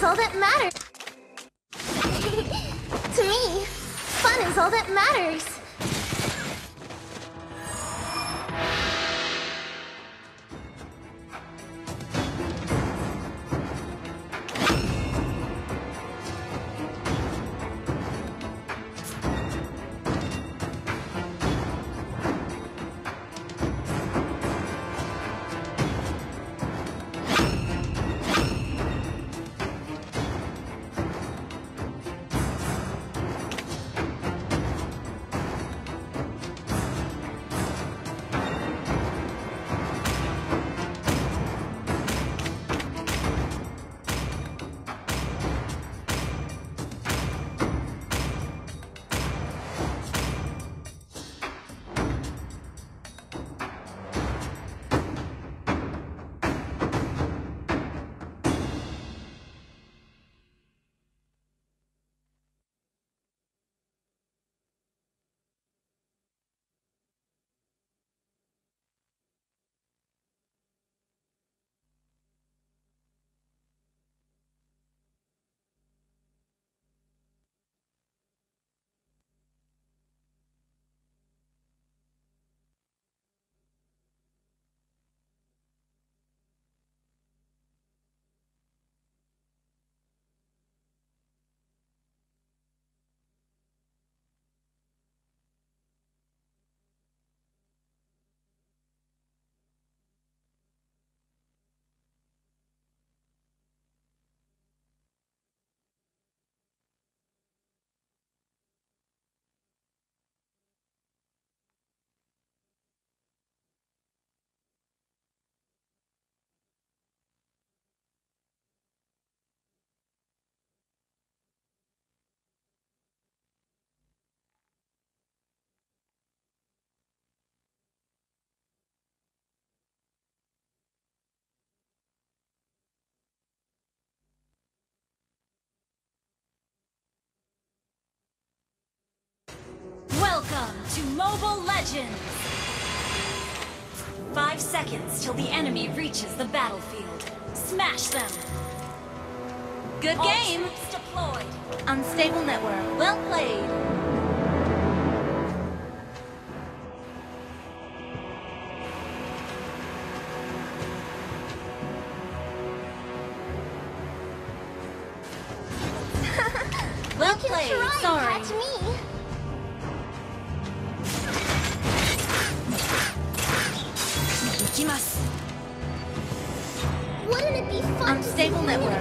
is all that matters. To me, fun is all that matters. Welcome to Mobile Legends! 5 seconds till the enemy reaches the battlefield. Smash them! Good game! All troops deployed! Unstable network. Well played! Well played! Sorry. Catch me. Wouldn't it be fun Unstable to network.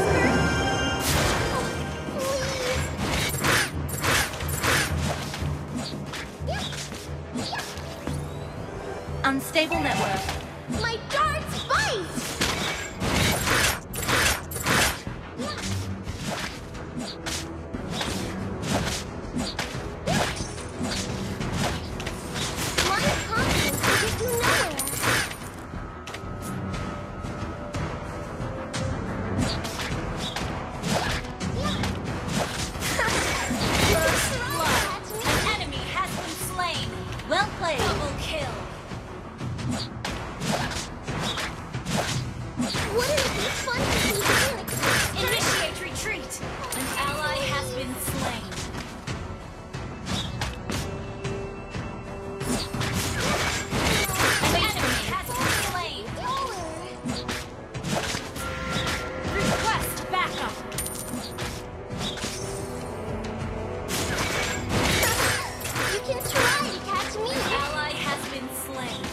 Unstable network. My darts bite! My confidence will get you nowhere. An enemy has been slain. Well played. Double kill. Wouldn't it be fun to see Phoenix? Initiate retreat. An ally has been slain. An enemy has been slain. Request backup. You can try to catch me. An ally has been slain.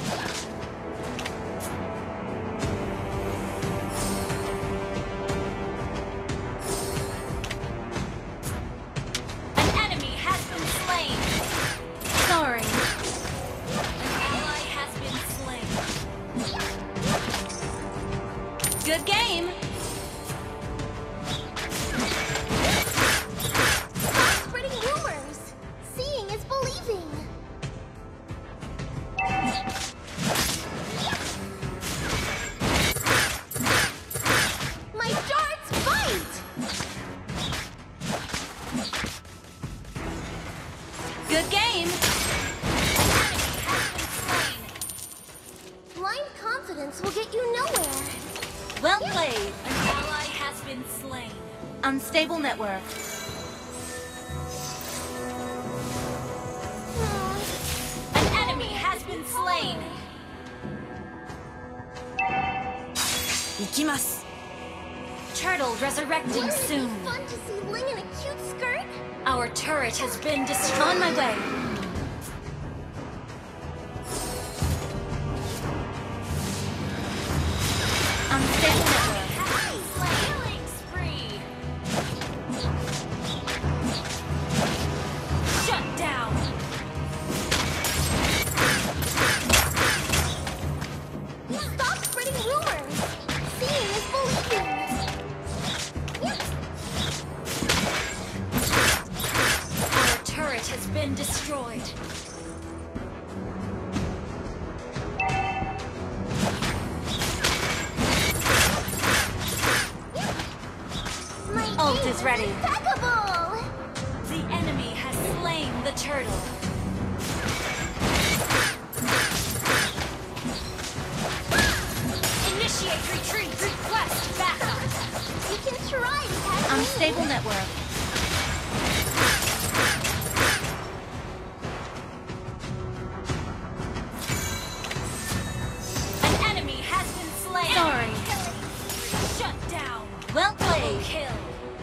An enemy has been slain. Sorry. An ally has been slain. Good game. Stop spreading rumors. Seeing is believing. My darts bite! Good game. An enemy has been slain. Blind confidence will get you nowhere. Well played. An ally has has been slain. Unstable network. An enemy has been slain. Ikimasu. Turtle resurrecting soon. Wouldn't it be fun to see Ling in a cute skirt? Our turret has been destroyed. On my way. Unstable network. Killing spree. Shut down. Stop spreading rumors. Seeing is believing. Our turret has been destroyed. My Ult aim is ready. impeccable. The enemy has slain the turtle. Initiate retreat. Request backup. You can try to catch me. Unstable network. An enemy has been slain. Sorry. Shut down. Well played. Kill.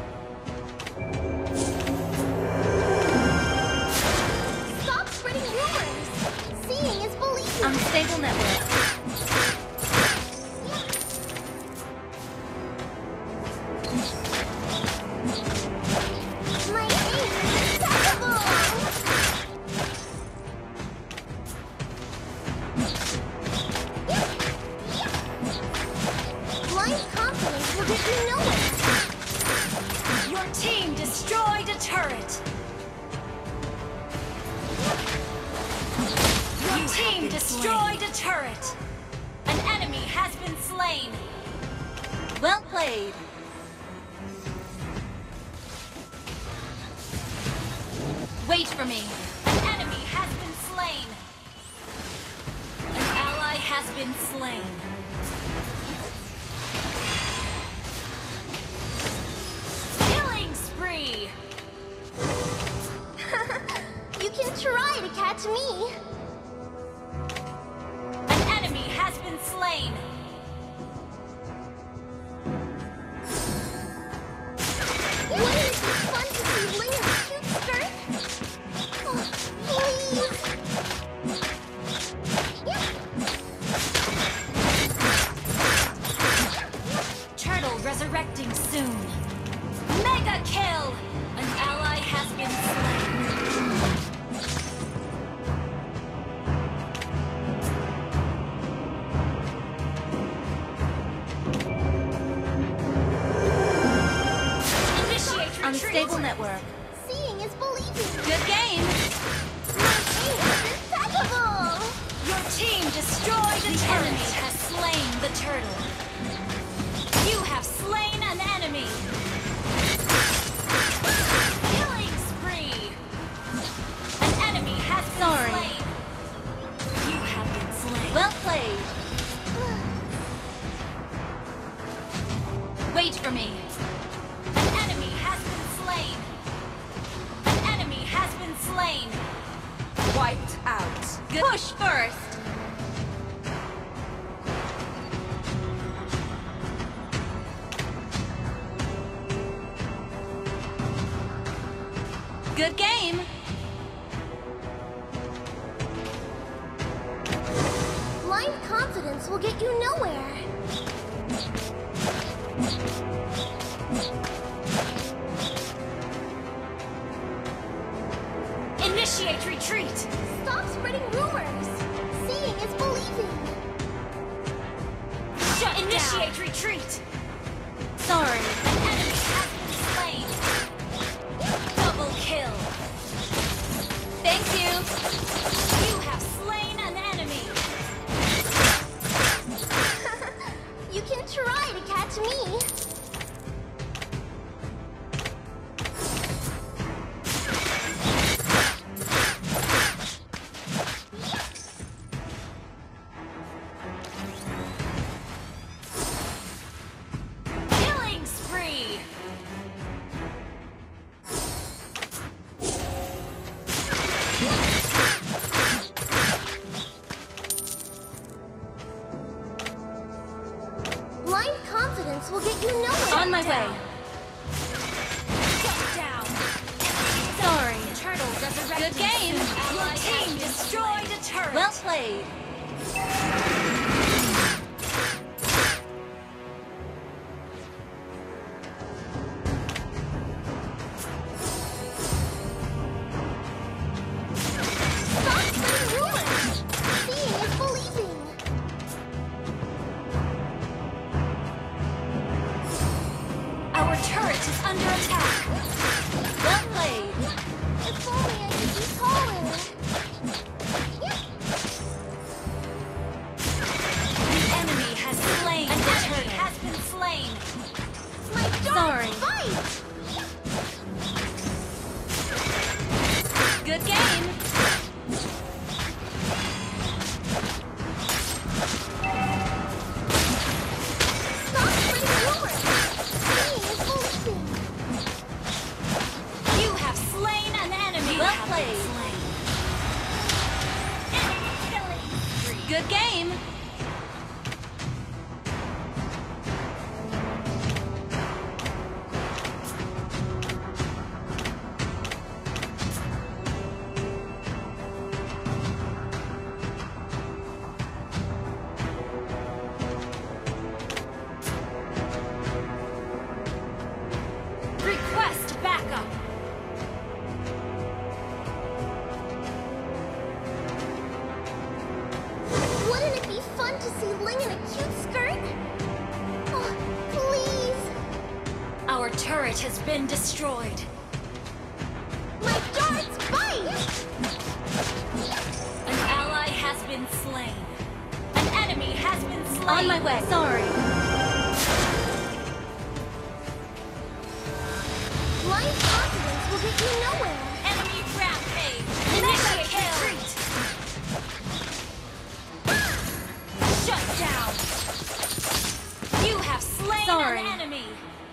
Stop spreading rumors. Seeing is believing. Unstable network. My aim is impeccable. Blind confidence will get you nowhere. Your team destroyed a turret. Your team destroyed a turret. An enemy has been slain. Well played. Wait for me. An enemy has been slain. An ally has been slain. Killing spree. You can try to catch me. An enemy has been slain. Wouldn't it be fun to see Ling in a cute skirt? Oh, please. Turtle resurrecting soon. Mega kill! An ally has been slain. Initiate retreat. Unstable network. Seeing is believing. Good game. My aim is impeccable. Your team destroyed the enemy has slain the turtle. You have slain an enemy. Killing spree. An enemy has been slain. You have been slain. Well played. Wait for me. An enemy has been slain. An enemy has been slain. Wiped out. Good. Push first. Good game. Blind confidence will get you nowhere. Initiate retreat. Stop spreading rumors. Seeing is believing. Initiate retreat. Sorry. Enemy has been slain. Double kill. Thank you. You have slain an enemy. You can try to catch me. Killing spree. Blind confidence will get you nowhere. On my way. Shut down. Sorry. Turtle resurrected. Good game. Your team destroyed a turret. Well played. Stop spreading rumors. Seeing is believing. Our turret is under attack. Well played. If only I could be taller. The enemy has slain. An the enemy turret has been slain. My Sorry. dark fight. Good game. Stop spreading rumors. Seeing is believing. You have slain an enemy. Well Have played. been slain. Enemy killing spree. Good game. Request backup. Wouldn't it be fun to see Ling in a cute skirt? Oh, please. Our turret has been destroyed. My darts bite. An ally has been slain. An enemy has been slain. On my way. Sorry. Blind confidence will get you nowhere. Enemy rampage. Initiate retreat. Shut down. You have slain Sorry. an enemy.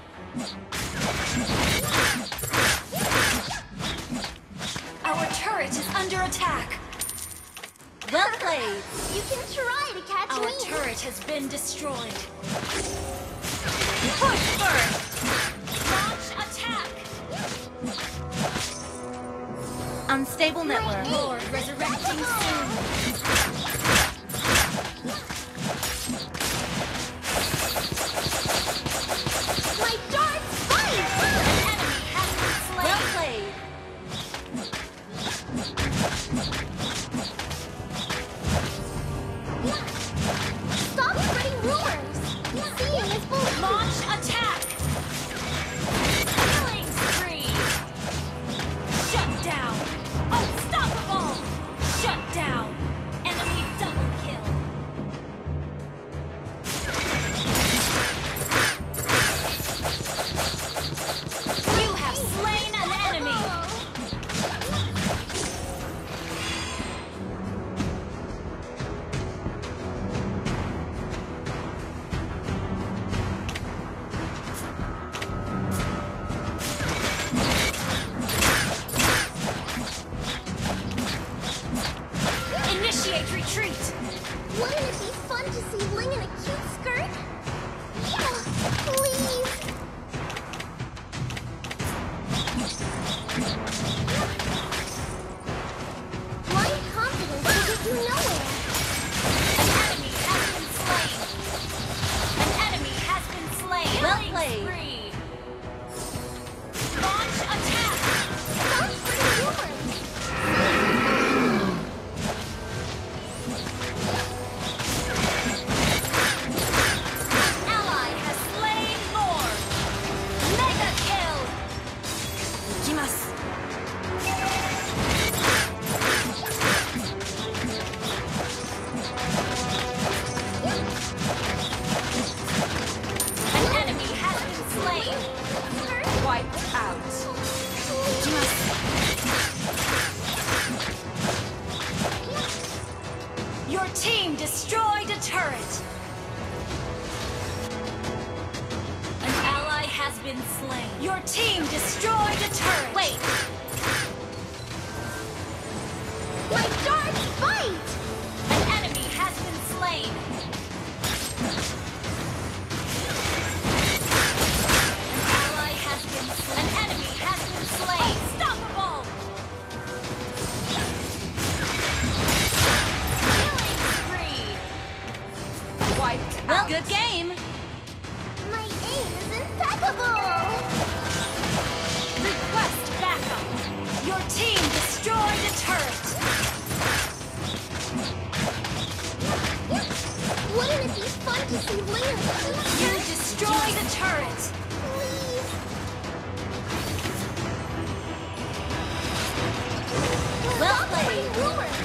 Our turret is under attack. Well played. You can try to catch Our me. turret has been destroyed. Push first. Launch attack. Unstable network. Lord resurrecting soon. My darts bite. An enemy has been slain. Well played. Stop spreading rumors. Seeing is believing. Launch attack. Killing spree. Shut down. Unstoppable. Shut down. Enemy double kill. You have slain an enemy. Initiate retreat. Wouldn't it be fun to see Ling in a cute skirt? Oh, please. Blind confidence will get you nowhere. An enemy has been slain. An enemy has been slain. Well Killing played. spree. Launch attack. Stop spreading rumors. Ally has slain Lord. Mega kill. Ikimasu. An enemy has been slain. Wiped out. Ikimasu. Your team destroyed a turret. An ally has been slain. Your team destroyed a turret. Wait. My darts bite! An enemy has been slain. An ally has been slain. An enemy has been slain. Unstoppable! Killing spree. Wiped Well, out. good game. My aim is impeccable! Request backup. Your team destroyed a turret. Wouldn't it be fun to see Leia shoot You destroyed a turret. Please. Well Stop played. spreading rumors!